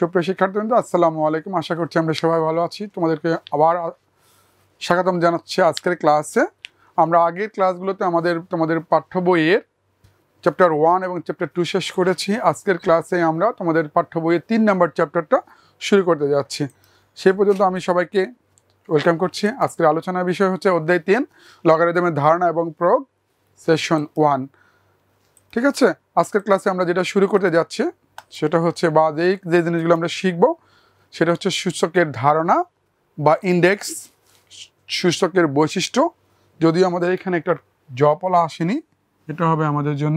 সুপ্রিয় শিক্ষার্থীবৃন্দ, আসসালামু আলাইকুম। আশা করছি আমরা সবাই ভালো আছি। তোমাদেরকে আবার স্বাগতম জানাচ্ছি আজকের ক্লাসে। আমরা আগের ক্লাসগুলোতে তোমাদের পাঠ্য বইয়ের চ্যাপ্টার 1 এবং চ্যাপ্টার 2 শেষ করেছি। আজকের ক্লাসে আমরা তোমাদের পাঠ্য বইয়ের 3 নম্বর চ্যাপ্টারটা শুরু করতে যাচ্ছি। সেই পর্যন্ত আমি সবাইকে ওয়েলকাম করছি। আজকের আলোচনার বিষয় হচ্ছে অধ্যায় 3, লগারিদমের ধারণা এবং প্রয়োগ, সেশন 1। ঠিক আছে, আজকের ক্লাসে আমরা যেটা শুরু করতে যাচ্ছি সেটা হচ্ছে বা যে জিনিসগুলো আমরা শিখব সেটা হচ্ছে সূচকের ধারণা বা ইন্ডেক্স, সূচকের বৈশিষ্ট্য। যদিও আমাদের এখানে একটা জপলা আসেনি, এটা হবে আমাদের জন্য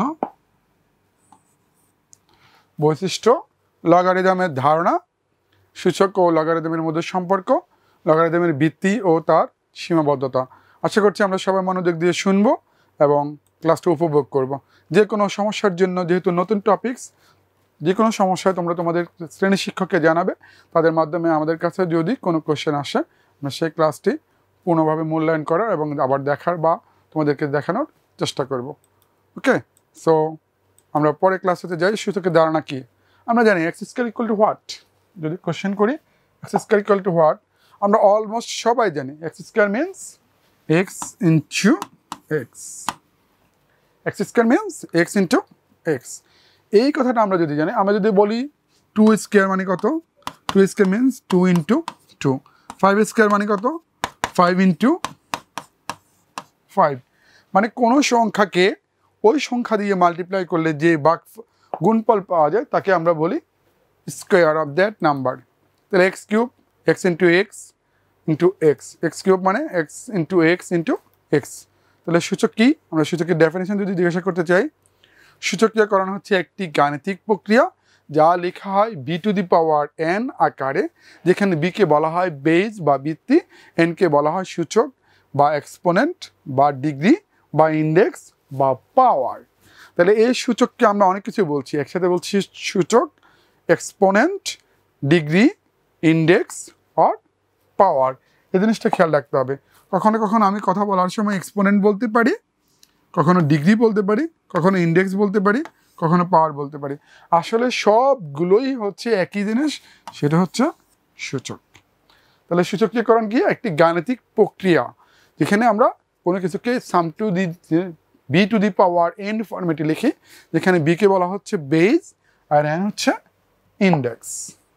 বৈশিষ্ট্য, লগারিদমের ধারণা, সূচক ও লগারিদমের মধ্যে সম্পর্ক, লগারিদমের ভিত্তি ও তার সীমাবদ্ধতা। আশা করছি আমরা সবাই মনোযোগ দিয়ে শুনবো এবং ক্লাসটা উপভোগ করব। যে কোনো সমস্যার জন্য, যেহেতু নতুন টপিকস, যে কোনো সমস্যায় তোমরা তোমাদের শ্রেণী শিক্ষককে জানাবে। তাদের মাধ্যমে আমাদের কাছে যদি কোনো কোশ্চেন আসে, আমরা সেই ক্লাসটি পূর্ণভাবে মূল্যায়ন করার এবং আবার দেখার বা তোমাদেরকে দেখানোর চেষ্টা করব। ওকে, সো আমরা পরে ক্লাসেতে যাই। সূচকের ধারণা কি? আমরা জানি x square equal to what. যদি কোশ্চেন করি x square equal to what, আমরা অলমোস্ট সবাই জানি x square means x into x. X square means x into x. এই কথাটা আমরা যদি জানি, আমরা যদি বলি 2 স্কয়ার মানে কত, 2 স্কয়ার মিনস 2 ইন্টু 2। 5 স্কয়ার মানে কত, 5 ইন্টু 5। মানে কোনো সংখ্যাকে ওই সংখ্যা দিয়ে মাল্টিপ্লাই করলে যে গুণফল পাওয়া যায় তাকে আমরা বলি স্কোয়ার অফ দ্যাট নাম্বার। তাহলে x cube, x into x into x, x cube মানে x into x into x. তাহলে সূচক কি? আমরা সূচকের ডেফিনেশন যদি জিজ্ঞাসা করতে চাই, সূচকীয়করণ হচ্ছে একটি গাণিতিক প্রক্রিয়া যা লেখা হয় b to the power n আকারে, যেখানে বিকে বলা হয় বেজ বা ভিত্তি, এনকে বলা হয় সূচক বা এক্সপোনেন্ট বা ডিগ্রি বা ইন্ডেক্স বা পাওয়ার। তাহলে এই সূচককে আমরা অনেক কিছু বলছি, একসাথে বলছি সূচক, এক্সপোনেন্ট, ডিগ্রি, ইন্ডেক্স আর পাওয়ার। এই জিনিসটা খেয়াল রাখতে হবে। কখনো কখনো আমি কথা বলার সময় এক্সপোনেন্ট বলতে পারি, কখনো ডিগ্রি বলতে পারি, কখনো ইন্ডেক্স বলতে পারি, কখনো পাওয়ার বলতে পারি। আসলে সবগুলোই হচ্ছে একই জিনিস, সেটা হচ্ছে সূচক। তাহলে সূচকীয়করণ কি? একটি গাণিতিক প্রক্রিয়া যেখানে আমরা কোনো কিছুকে some to the b to the power n format লিখি, যেখানে বিকে বলা হচ্ছে বেজ আর এন হচ্ছে ইন্ডেক্স।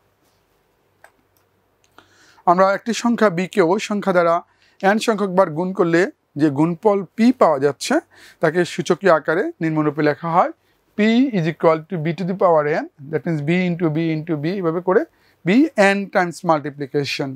আমরা একটি সংখ্যা বিকে ওই সংখ্যা দ্বারা এন সংখ্যক বার গুণ করলে যে গুণফল পি পাওয়া যাচ্ছে তাকে সূচকীয় আকারে নিম্নরূপে লেখা হয় p is equal to b to the power n, that means b into b into b, এভাবে করে বি এন টাইমস মাল্টিপ্লিকেশন।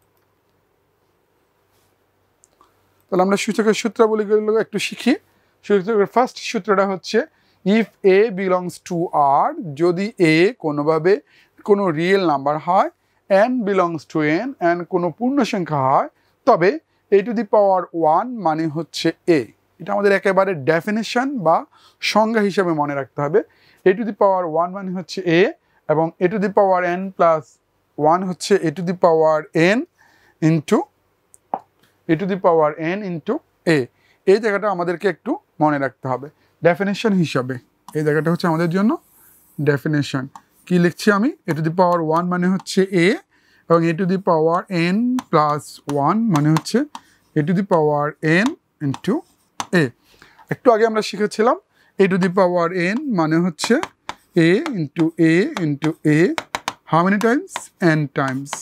তাহলে আমরা সূচকের সূত্রাবলীগুলো একটু শিখি। সূচকের ফার্স্ট সূত্রটা হচ্ছে if a belongs to R, যদি এ কোনোভাবে কোনো রিয়েল নাম্বার হয়, n belongs to N, n কোনো পূর্ণ সংখ্যা হয়, তবে এ টু দি পাওয়ার 1 মানে হচ্ছে এ। এটা আমাদের একেবারে ডেফিনেশন বা সংজ্ঞা হিসাবে মনে রাখতে হবে। এ টু দি পাওয়ার 1 মানে হচ্ছে এ, এবং a to the power n plus 1 হচ্ছে a to the power n into a to the power n into a. এই জায়গাটা আমাদেরকে একটু মনে রাখতে হবে ডেফিনেশন হিসাবে। এই জায়গাটা হচ্ছে আমাদের জন্য ডেফিনেশন। কি লিখছি আমি? এ টু দি পাওয়ার 1 মানে হচ্ছে এ, এবং a to the power n plus 1 মানে হচ্ছে a to the power n into a. একটু আগে আমরা শিখেছিলাম এ টু দি পাওয়ার এন মানে হচ্ছে a into a into a, how many times? N times,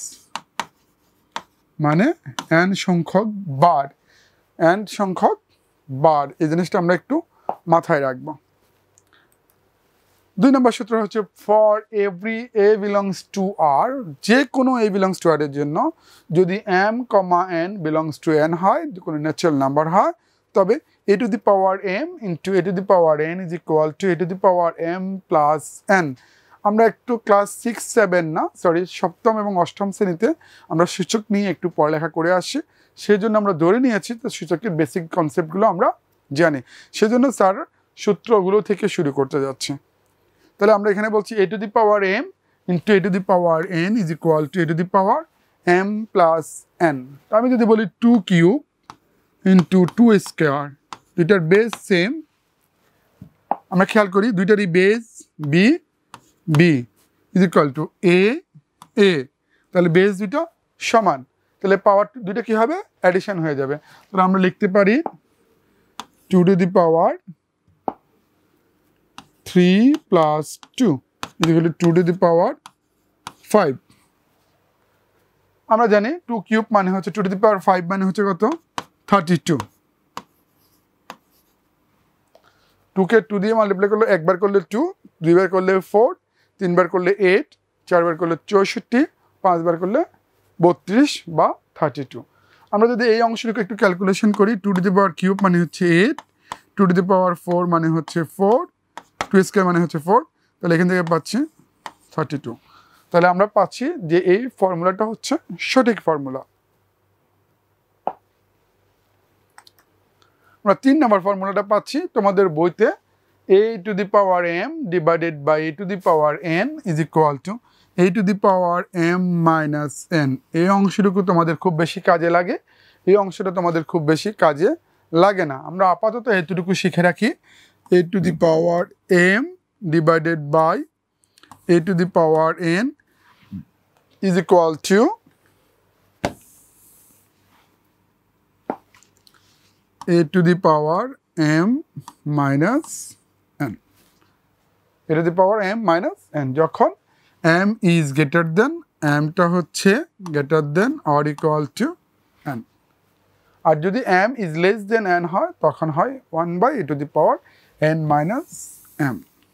মানে এন সংখ্যক বার, এন সংখ্যক বার। এই জিনিসটা আমরা একটু মাথায় রাখবো। 2 নম্বর সূত্র হচ্ছে for every a belongs to R, যে কোনো এ বিলংস টু আর এর জন্য যদি m comma n belongs to N হয়, কোনো ন্যাচারাল নাম্বার হয়, তবে a to the power m into a to the power n is equal to a to the power m plus n. আমরা একটু class 6-7 না, সরি, সপ্তম এবং অষ্টম শ্রেণীতে আমরা সূচক নিয়ে একটু পড়ালেখা করে আসি। সেই জন্য আমরা ধরে নিয়েছি তো সূচকের বেসিক কনসেপ্টগুলো আমরা জানি, সেজন্য স্যার সূত্রগুলো থেকে শুরু করতে যাচ্ছে। তাহলে আমরা এখানে বলছি a to the power m into a to the power n is equal to a to the power m plus n. তো আমি যদি বলি 2 কিউব ইন্টু 2 স্কোয়ার, দুইটার বেস সেম, আমরা খেয়াল করি দুইটারই base b, b is equal to a a, তাহলে বেস দুটো সমান, তাহলে পাওয়ার দুটো কি হবে অ্যাডিশন হয়ে যাবে। তাহলে আমরা লিখতে পারি 2 to the power 3 plus 2 equal to 2 to the power 5। আমরা জানি 2 কিউব মানে হচ্ছে 2 to the power 5 মানে হচ্ছে কত 32। 2 কে 2 দিয়ে মাল্টিপ্লাই করলে একবার করলে 2, দুইবার করলে 4, তিনবার করলে 8, চারবার করলে 64, পাঁচবার করলে 32 বা 32। আমরা যদি এই অংশটুকু একটু ক্যালকুলেশন করি 2 to the power কিউব মানে হচ্ছে 8, 2 to the power 4 মানে হচ্ছে 4, 2 স্কয়ার মানে হচ্ছে 4, তাহলে এখান থেকে পাচ্ছি 32। তাহলে আমরা পাচ্ছি যে এই ফর্মুলাটা হচ্ছে সঠিক ফর্মুলা। আমরা 3 নম্বর ফর্মুলাটা পাচ্ছি তোমাদের বইতে a to the power m divided by a to the power n is equal to a to the power m minus n। এই অংশটুকু তোমাদের খুব বেশি কাজে লাগে, এই অংশটা তোমাদের খুব বেশি কাজে লাগে না। আমরা আপাতত এতটুকু শিখে রাখি a to the power m divided by a to the power n is equal to a to the power m minus n, a to the power m minus n যখন m is greater than, m টা হচ্ছে greater than or equal to n, আর যদি m is less than n হয় তখন হয় 1 by a to the power n minus m।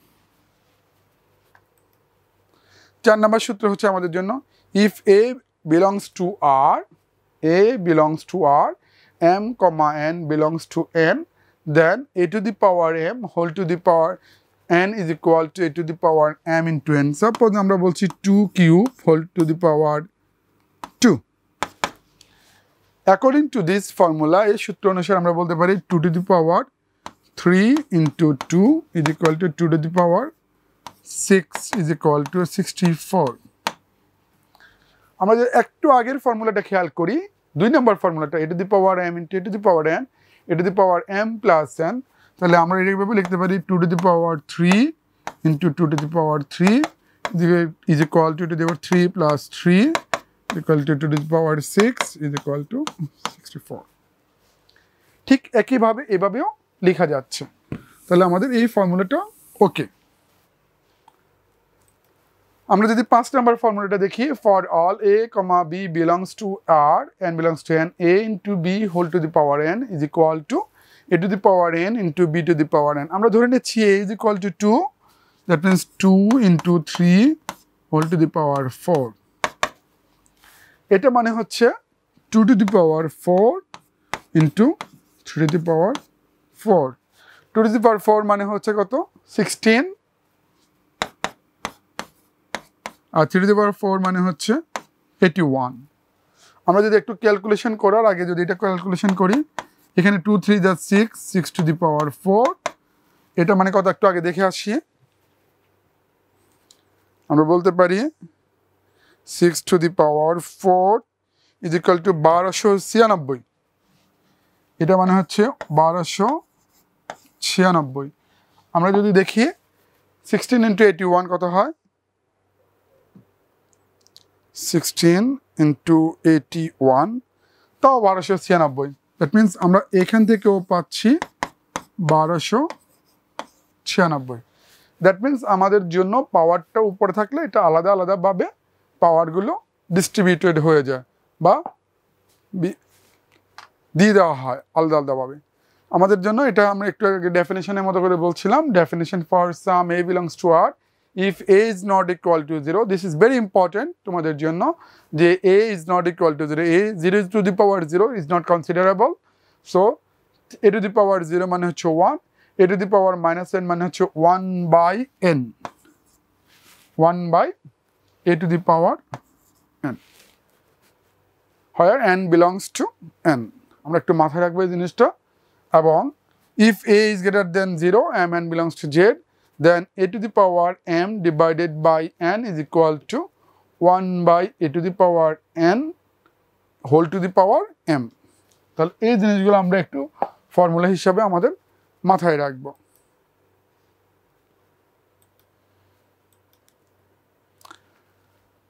4 নম্বর সূত্র হচ্ছে আমাদের জন্য if a belongs to r, a belongs to r, m comma n belongs to n, then a to the power m whole to the power n is equal to a to the power m into n। Suppose আমরা বলছি 2 cube whole to the power 2। According to this formula, এই সূত্র অনুসারে আমরা বলতে পারি 2 to the power 3 into 2 is equal to 2 to the power 6 is equal to 64। আমরা যে একটু আগের ফর্মুলাটা খেয়াল করি 2 নম্বর ফর্মুলাটা a to the power m into a to the power n, a to the power m plus n, তাহলে আমরা এইভাবে লিখতে পারি 2 to the power 3 into 2 to the power 3 is equal to the power 3 plus 3 equal to 2 to the power 6 is equal to 64। ঠিক একইভাবে এভাবেও লেখা যাচ্ছে। তাহলে আমাদের এই ফর্মুলাটা ওকে। আমরা যদি 5 নম্বর ফর্মুলাটা দেখি for all a, b belongs to r and belongs to n, a into b whole to the power n is equal to a to the power n into b to the power n। আমরা ধরে নিচ্ছি a is equal to 2, that means 2 into 3 whole to the power 4। এটা মানে হচ্ছে 2 to the power 4 into 3 to the power 4। 2 to the power 4 মানে হচ্ছে কত 16, আর 3 to the power 4 মানে হচ্ছে 81। আমরা যদি একটু ক্যালকুলেশন করার আগে যদি এটা ক্যালকুলেশন করি এখানে 2 3 যা 6, 6 to the power 4, এটা মানে কত একটু আগে দেখে আসি। আমরা বলতে পারি 6 to the power 4 is equal to 1296। এটা মানে হচ্ছে 1296। আমরা যদি দেখি 16 into 81 কত হয় 16 into 81 তাও 1296। দ্যাট মিন্স আমরা এখান থেকেও পাচ্ছি 1296। দ্যাট মিন্স আমাদের জন্য পাওয়ারটা উপরে থাকলে এটা আলাদা আলাদাভাবে পাওয়ারগুলো ডিস্ট্রিবিউটেড হয়ে যায় বা দিয়ে দেওয়া হয় আলাদা আলাদাভাবে। আমাদের জন্য এটা আমরা একটু আগে ডেফিনেশনের মতো করে বলছিলাম, definition for some a belongs to r if a is not equal to 0, this is very important তোমাদের জন্য যে a is not equal to 0, a 0 to the power 0 is not considerable, so a to the power 0 মানে হচ্ছে 1, a to the power minus n মানে হচ্ছে 1 by n, 1 by a to the power n, where n belongs to n। আমরা একটু মাথায় রাখবো এই জিনিসটা। এবং if a is greater than 0 and n belongs to z, then a to the power m divided by n is equal to 1 by a to the power n whole to the power m। তাহলে এই জিনিসগুলো আমরা একটু formula হিসাবে আমাদের মাথায় রাখবো।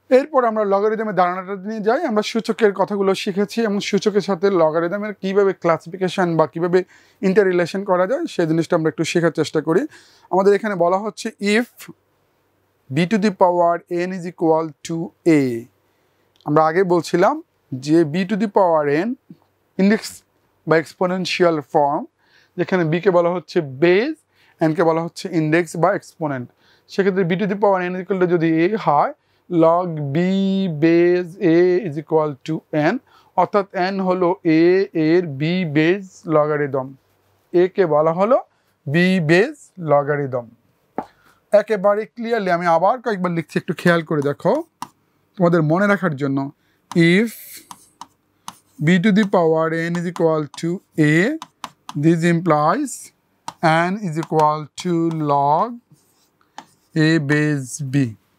এরপর আমরা লগারিদমের ধারণাটা নিয়ে যাই। আমরা সূচকের কথাগুলো শিখেছি এবং সূচকের সাথে লগারিদমের কীভাবে ক্লাসিফিকেশন বা কীভাবে ইন্টার রিলেশন করা যায় সেই জিনিসটা আমরা একটু শেখার চেষ্টা করি। আমাদের এখানে বলা হচ্ছে if b to the power n is equal to a, আমরা আগে বলছিলাম যে b to the power n index বা এক্সপোনেনশিয়াল ফর্ম, যেখানে b কে বলা হচ্ছে বেস, n কে বলা হচ্ছে ইন্ডেক্স বা এক্সপোনেন্ট। সেক্ষেত্রে b to the power n equal to যদি a হয়, log b base a is equal to n, অর্থাৎ n হলো a এর b বেস লগারিদম, a কে বলা হলো b বেস লগারিদম। একেবারে ক্লিয়ারলি আমি আবার কয়েকবার লিখছি, একটু খেয়াল করে দেখো তোমাদের মনে রাখার জন্য। If b to the power n is equal to a, this implies n is equal to log a base b,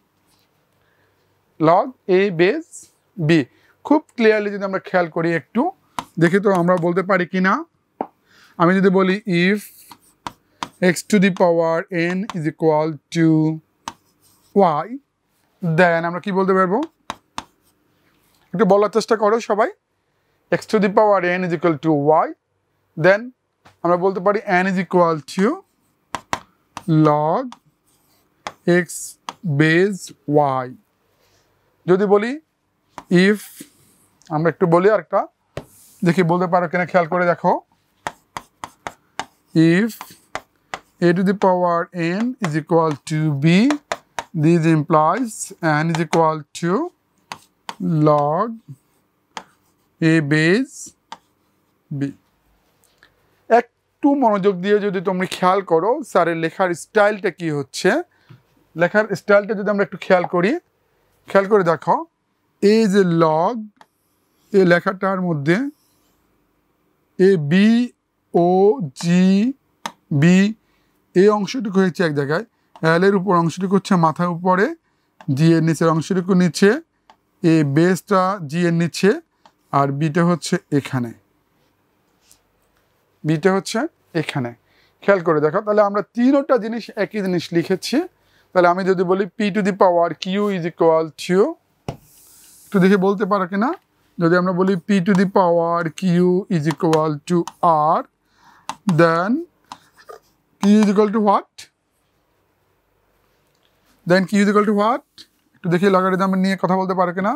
log a base b। খুব ক্লিয়ারলি যদি আমরা খেয়াল করি একটু দেখি তো আমরা বলতে পারি কি না। আমি যদি বলি if x to the power n is equal to y, then আমরা কি বলতে পারবো, একটু বলার চেষ্টা করো সবাই। x to the power n is equal to y, then আমরা বলতে পারি n is equal to log x base y। যদি বলি ইফ, আমরা একটু বলি আরেকটা দেখি বলতে পারো কিনা, খেয়াল করে দেখো। If a to the power n is equal to b, this implies n is equal to log a base b। একটু মনোযোগ দিয়ে যদি তুমি খেয়াল করো স্যারের লেখার স্টাইলটা কি হচ্ছে, লেখার স্টাইলটা যদি আমরা একটু খেয়াল করি, খেয়াল করে দেখো এই যে লগ, এই লেখাটার মধ্যে A B O G B, এই অংশটুকু হচ্ছে এক জায়গায়, এল এর উপর অংশটুকু হচ্ছে মাথার উপরে, জি এর নিচের অংশটুকু নিচে, এ বেসটা জি এর নিচে, আর বিটা হচ্ছে এখানে, বিটা হচ্ছে এখানে। খেয়াল করে দেখো তাহলে আমরা তিনটা জিনিস একই জিনিস লিখেছি। তাহলে আমি যদি বলি P to the power Q is equal to, একটু দেখে বলতে পারো কিনা, যদি আমরা বলি P to the power Q is equal to R, then q is equal to what? Then q is equal to what? একটু দেখি লগারিদম নিয়ে কথা বলতে পারো কিনা।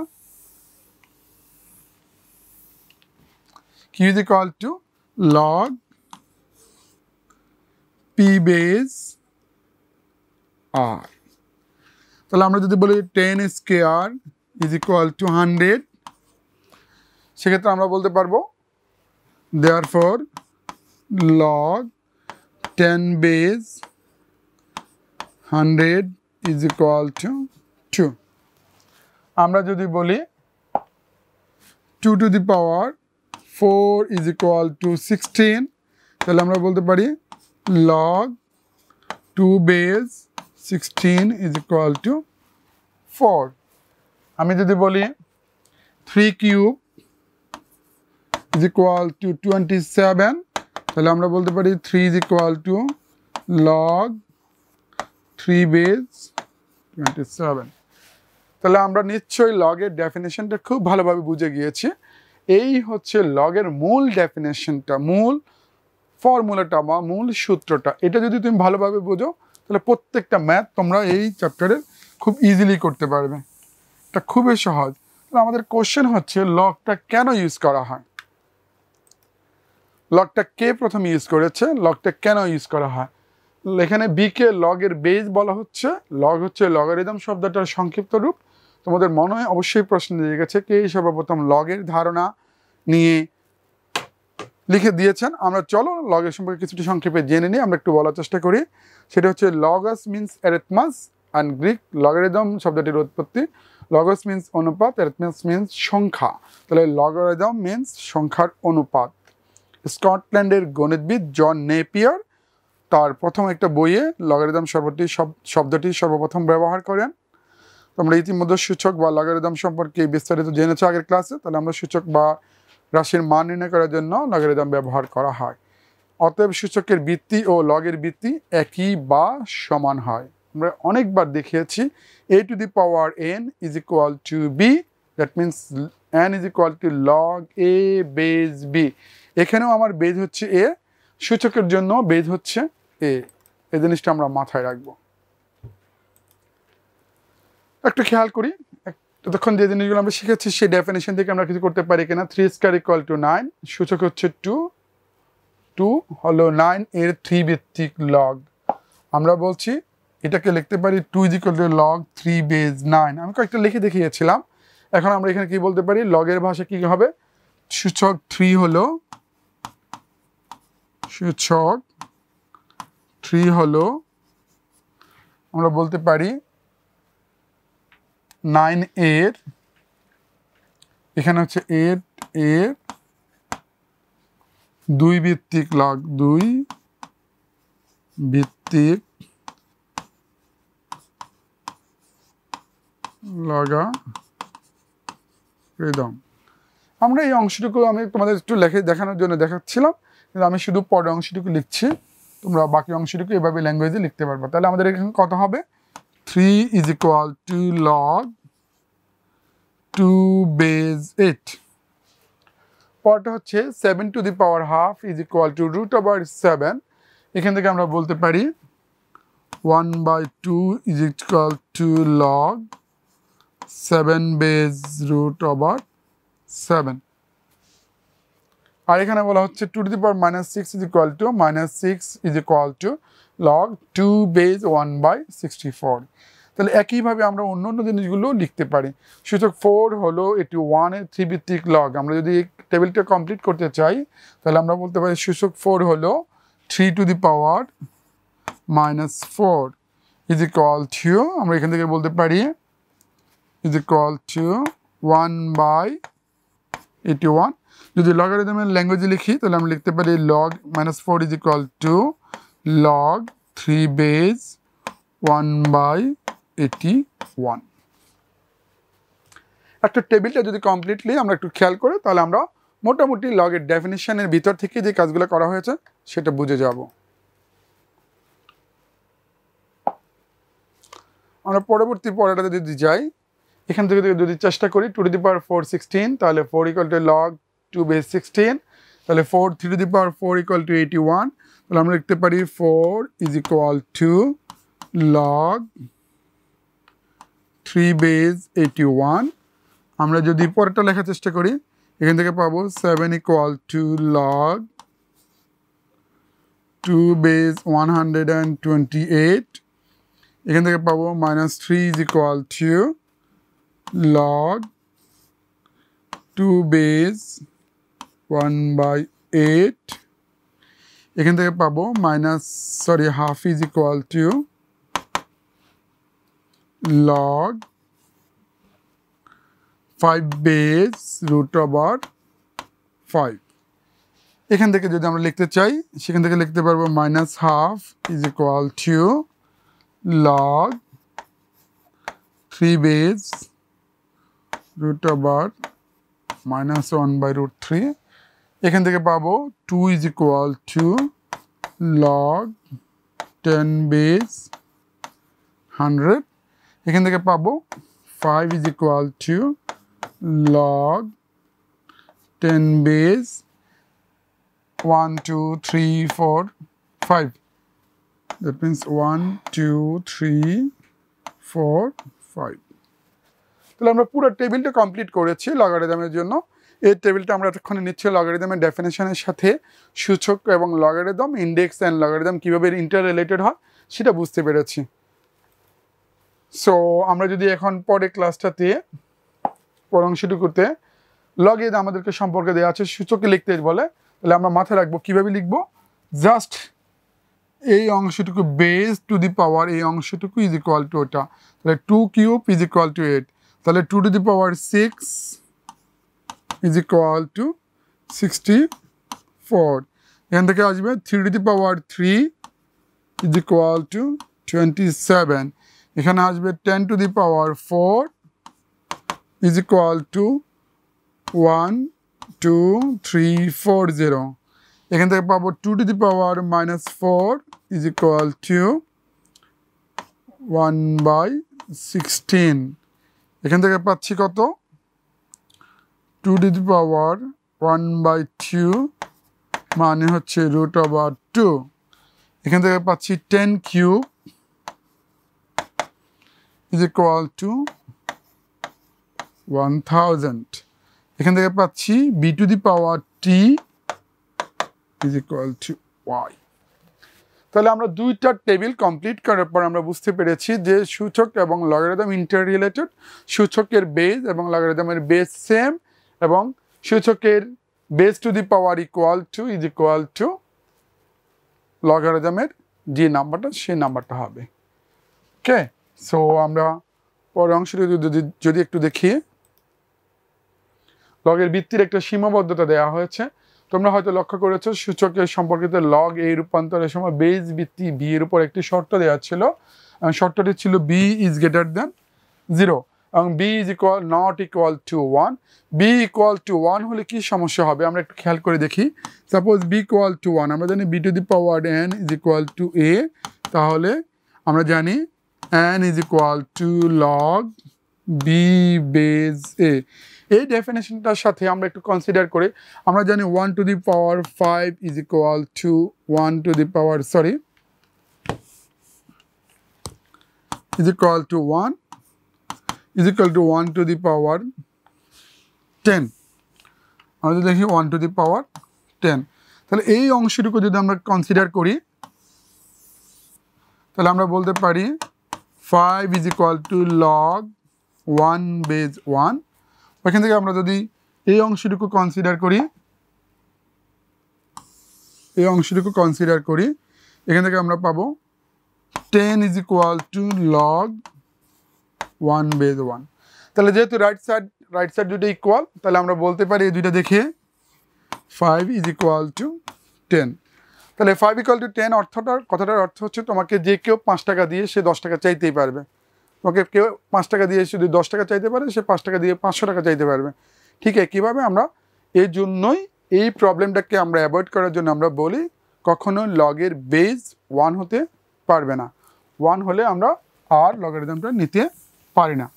q is equal to log p base r। তাহলে আমরা যদি বলি 10 স্কয়ার is equal to 100, সেক্ষেত্রে আমরা বলতে পারবো therefore log 10 base 100 is equal to 2। আমরা যদি বলি 2 to the power 4 is equal to 16, তাহলে আমরা বলতে পারি log 2 base 16 is equal to 4। আমি যদি বলি 3 cube is equal to 27, তাহলে আমরা বলতে পারি 3 is equal to log 3 base 27। তাহলে আমরা নিশ্চয়ই লগের ডেফিনেশনটা খুব ভালোভাবে বুঝে গিয়েছি। এই হচ্ছে লগের মূল ডেফিনেশনটা, মূল ফর্মুলাটা বা মূল সূত্রটা। এটা যদি তুমি ভালোভাবে বোঝো তাহলে প্রত্যেকটা ম্যাথ তোমরা এই চ্যাপ্টারের খুব ইজিলি করতে পারবে, এটা খুবই সহজ। তাহলে আমাদের কোশ্চেন হচ্ছে লগটা কেন ইউজ করা হয়, লগটা কে প্রথম ইউজ করেছে, লগটা কেন ইউজ করা হয়। এখানে বি কে লগের বেস বলা হচ্ছে, লগ হচ্ছে লগারিদম শব্দটার সংক্ষিপ্ত রূপ। তোমাদের মনে হয় অবশ্যই প্রশ্ন দিয়ে গেছে কে সর্বপ্রথম লগের ধারণা নিয়ে লিখে দিয়েছেন। আমরা চলো লগের সম্পর্কে কিছুটি সংক্ষেপে জেনে নিই, আমরা একটু বলার চেষ্টা করি। সেটা হচ্ছে logos means arithmos and Greek logarithm শব্দটির উৎপত্তি। লগস মিনস অনুপাত, অ্যারিথমাস মিনস সংখ্যা। তাহলে লগারিদম মিনস সংখ্যার অনুপাত। স্কটল্যান্ডের গণিতবিদ জন নেপিয়ার তার প্রথম একটা বইয়ে লগারিদম শব্দটি সর্বপ্রথম ব্যবহার করেন। তোমরা ইতিমধ্যে সূচক বা লগারিদম সম্পর্কে বিস্তারিত জেনেছো আগের ক্লাসে। তাহলে আমরা সূচক বা রাশির মান নির্ণয় করার জন্য লগারিদম ব্যবহার করা হয়। অতএব সূচকের ভিত্তি ও লগের ভিত্তি একই বা সমান হয়। আমরা অনেকবার দেখিয়েছি a to the power n is equal to b, that means n is equal to log a base b। এখানেও আমার বেজ হচ্ছে a, সূচকের জন্য বেজ হচ্ছে a। এই জিনিসটা আমরা মাথায় রাখবো। একটু খেয়াল করি ততক্ষণ যে জিনিসগুলো আমরা শিখেছি সেই ডেফিনেশন থেকে আমরা কিছু করতে পারি কিনা। 3 স্কয়ার ইকুয়াল টু 9, সূচক হচ্ছে 2, 2 হলো 9 এর 3 ভিত্তিক লগ। আমরা বলছি এটাকে লিখতে পারি 2 is equal to log 3 base 9। আমি কয়েকটা লিখে দেখিয়েছিলাম। এখন আমরা এখানে কি বলতে পারি, লগের ভাষা কি হবে, সূচক 3 হলো, সূচক 3 হলো আমরা বলতে পারি 9 এর, এখানে হচ্ছে 8 এর 2 ভিত্তিক লগ, 2 ভিত্তিক লগারিদম। আমরা এই অংশটুকু আমি তোমাদের একটু লিখে দেখানোর জন্য দেখাচ্ছিলাম, কিন্তু আমি শুধু পরের অংশটুকু লিখছি, তোমরা বাকি অংশটুকু এভাবে ল্যাঙ্গুয়েজে লিখতে পারবে। তাহলে আমাদের এখানে কত হবে, 3 is equal to log 2 base 8। পরটা হচ্ছে 7 to the power half is equal to root over 7। এখান থেকে আমরা বলতে পারি 1/2 is equal to log 7 base root over 7। আর এখানে বলা হচ্ছে 2 to the power -6 is equal to -6 is equal to log 2 base 1/64। তাহলে একইভাবে আমরা অন্য অন্য জিনিসগুলো লিখতে পারি। সূচক 4 হলো এটি 1 এর 3 ভিত্তিক লগ। আমরা যদি টেবিলটা কমপ্লিট করতে চাই তাহলে আমরা বলতে পারি সূচক 4 হলো 3 to the power -4 is equal to, আমরা এখান থেকে বলতে পারি is equal to 1/81। যদি লগারিদমের ল্যাঙ্গুয়েজে লিখি তাহলে আমরা লিখতে পারি log -4 is equal to log 3 base 1/81। একটা টেবিলটা যদি কমপ্লিটলি আমরা একটু খেয়াল করি তাহলে আমরা মোটামুটি লগের ডেফিনিশনের ভিতর থেকে যে কাজগুলো করা হয়েছে সেটা বুঝে যাব। আমরা পরবর্তী পড়াটাতে যদি যাই, এখান থেকে যদি চেষ্টা করি 2 to the power 4 16, তাহলে 4 equal to log 2 base 16, তাহলে 4 3 to the power 4 equal to 81। তাহলে আমরা লিখতে পারি 4 is equal to log 3 base 81। আমরা যদি পরেরটা লেখার চেষ্টা করি এখান থেকে পাবো 7 equal to log 2 base 128। এখান থেকে পাবো -3 is equal to log 2 base 1/8। এখান থেকে পাবো half is equal to log 5 base root over 5। এখান থেকে যদি আমরা লিখতে চাই সেখান থেকে লিখতে পারবো -half is equal to log 3 base root over -1/√3। এখান থেকে পাবো 2 is equal to log 10 base 100। এখান থেকে পাবো 5 is equal to log 10 base 1 2 3 4 5। that means 1 2 3 4 5। তাহলে আমরা পুরো টেবিলটা কমপ্লিট করেছি লগারিদমের জন্য। এই টেবিলটা আমরা এতক্ষণে নিচ্ছি লগারিদমের ডেফিনেশনের সাথে সূচক এবং লগারিদম, ইন্ডেক্স অ্যান্ড লগারিদম কীভাবে ইন্টার রিলেটেড হয় সেটা বুঝতে পেরেছি। সো আমরা যদি এখন পরে ক্লাসটাতে পর অংশটুকুতে লগের আমাদেরকে সম্পর্কে দেওয়া আছে, সূচকে লিখতে বলে, তাহলে আমরা মাথায় রাখবো কীভাবে লিখবো। জাস্ট এই অংশটুকু বেস টু দি পাওয়ার, এই অংশটুকু ইজ ইকুয়াল টু ওটা, তাহলে 2 কিউব ইজ ইকুয়াল টু 8, তাহলে 2 to the power 6 is equal to 64। এখান থেকে আসবে 3 to the power 3 is equal to 27। এখানে আসবে 10 to the power 4 is equal to 1 2 3 4 0। এখান থেকে পাবো 2 to the power -4 is equal to 1/16 এখান থেকে পাচ্ছি কত 2^1/2 মানে হচ্ছে √2 এখান থেকে পাচ্ছি 10 কিউব is equal to 1000 এখান থেকে পাচ্ছি b⁻t is equal to y তাহলে আমরা দুইটা টেবিল কমপ্লিট করার পর আমরা বুঝতে পেরেছি যে সূচক এবং লগারিদম ইন্টার রিলেটেড সূচকের বেস এবং লগারিদমের বেস সেম এবং সূচকের base to the power equal to is equal to লগারিদমের যে নাম্বারটা সেই নাম্বারটা হবে ওকে সো আমরা পরের অংশটি যদি একটু দেখি লগের ভিত্তির একটা সীমাবদ্ধতা দেওয়া হয়েছে তোমরা হয়তো লক্ষ্য করেছো সূচকের সম্পর্কিত লগ এই রূপান্তরের সময় বেস ভিত্তি বি এর উপর একটি শর্ত দেওয়া ছিল শর্তটি ছিল বি ইজ গ্রেটার দেন 0 এবং B is not equal to 1 B equal to 1 হলে কি সমস্যা হবে আমরা একটু খেয়াল করে দেখি সাপোজ বি ইকুয়াল টু 1 আমরা জানি b⁻n is equal to a তাহলে আমরা জানি n is equal to log b base a এই ডেফিনেশনটার সাথে আমরা একটু কনসিডার করি আমরা জানি 1⁵ is equal to 1 is equal to 1 is equal to 1⁻10 আমরা যদি দেখি 1⁻10 তাহলে এই অংশটুকু যদি আমরা কনসিডার করি তাহলে আমরা বলতে পারি 5 is equal to log 1 base 1 ওখান থেকে আমরা যদি এই অংশটুকু কনসিডার করি এখান থেকে আমরা পাবো 10 is equal to log 1 base 1 তাহলে যেহেতু রাইট সাইড দুটো ইকুয়াল তাহলে আমরা বলতে পারি এই দুইটা দেখে 5 is equal to 10 তাহলে 5 equal to 10 কথাটার অর্থ হচ্ছে তোমাকে যে কেউ 5 টাকা দিয়ে সে 10 টাকা চাইতেই পারবে তোমাকে কেউ 5 টাকা দিয়ে যদি 10 টাকা চাইতে পারে সে 5 টাকা দিয়ে 500 টাকা চাইতে পারবে ঠিক একইভাবে আমরা এই জন্যই এই প্রবলেমটাকে আমরা অ্যাভয়েড করার জন্য আমরা বলি কখনো লগের বেস 1 হতে পারবে না 1 হলে আমরা আর লগারিদমটা নিতে পারি না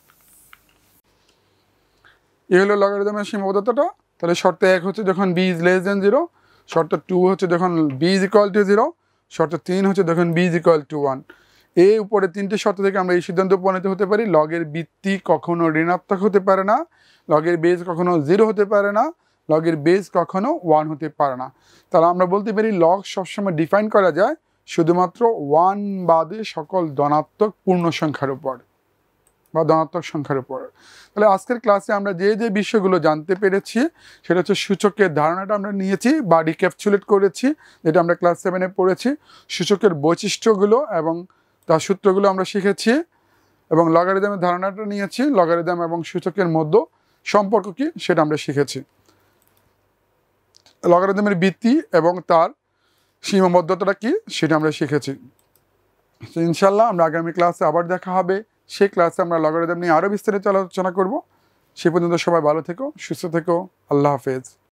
এই হলো লগারিদমের সীমাবদ্ধতাটা তাহলে শর্ত 1 হচ্ছে যখন b is less than 0 শর্ত 2 হচ্ছে যখন b is equal to 0 শর্ত 3 হচ্ছে যখন b is equal to 1 এই উপরে তিনটে শর্ত থেকে আমরা এই সিদ্ধান্ত উপনীত হতে পারি লগের ভিত্তি কখনো ঋণাত্মক হতে পারে না লগের বেস কখনো 0 হতে পারে না লগের বেস কখনো 1 হতে পারে না তাহলে আমরা বলতে পারি লগ সবসময় ডিফাইন করা যায় শুধুমাত্র 1 বাদে সকল ধনাত্মক পূর্ণ সংখ্যার উপর বা ধনাত্মক সংখ্যার উপর তাহলে আজকের ক্লাসে আমরা যে বিষয়গুলো জানতে পেরেছি সেটা হচ্ছে সূচকের ধারণাটা আমরা নিয়েছি বা রিক্যাপচুলেট করেছি যেটা আমরা ক্লাস 7-এ পড়েছি সূচকের বৈশিষ্ট্যগুলো এবং তার সূত্রগুলো আমরা শিখেছি এবং লগারিদমের ধারণাটা নিয়েছি লগারিদম এবং সূচকের মধ্যে সম্পর্ক কি সেটা আমরা শিখেছি লগারিদমের ভিত্তি এবং তার সীমাবদ্ধতাটা কি সেটা আমরা শিখেছি ইনশাআল্লাহ আমরা আগামী ক্লাসে আবার দেখা হবে সেই ক্লাসে আমরা লগারিদম নিয়ে আরও বিস্তারিত আলোচনা করব সে পর্যন্ত সবাই ভালো থেকো সুস্থ থেকো আল্লাহ হাফেজ